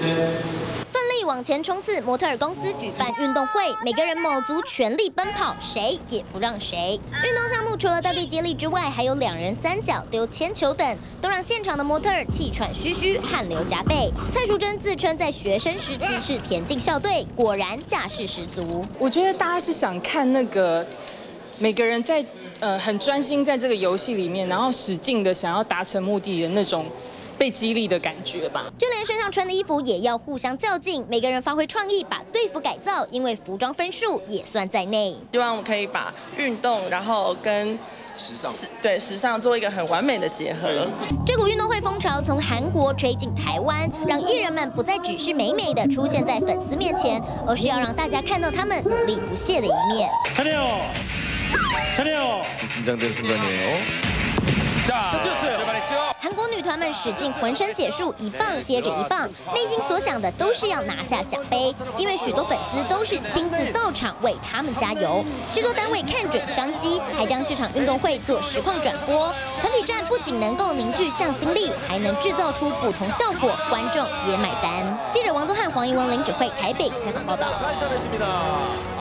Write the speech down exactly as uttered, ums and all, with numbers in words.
奋力往前冲刺，模特儿公司举办运动会，每个人卯足全力奔跑，谁也不让谁。运动项目除了倒地接力之外，还有两人三角、丢铅球等，都让现场的模特儿气喘吁吁、汗流浃背。蔡淑臻自称在学生时期是田径校队，果然架势十足。 我觉得大家是想看那个每个人在呃很专心在这个游戏里面，然后使劲的想要达成目的的那种。 被激励的感觉吧， 就连身上穿的衣服也要互相较劲，每个人发挥创意，把队服改造，因为服装分数也算在内。 希望我们可以把运动，然后跟时尚，对时尚做一个很完美的结合。 这股运动会风潮从韩国吹进台湾，让艺人们不再只是美美的出现在粉丝面前，而是要让大家看到他们努力不懈的一面。 차려, 차려. 긴장된 순간이에요. 자, 뜯겼어요. 말했죠. 韩国女团们使尽浑身解数，一棒接着一棒，内心所想的都是要拿下奖杯，因为许多粉丝都是亲自到场为他们加油。制作单位看准商机，还将这场运动会做实况转播。团体战不仅能够凝聚向心力，还能制造出不同效果，观众也买单。记者王宗翰、黄怡文、林指慧台北采访报道。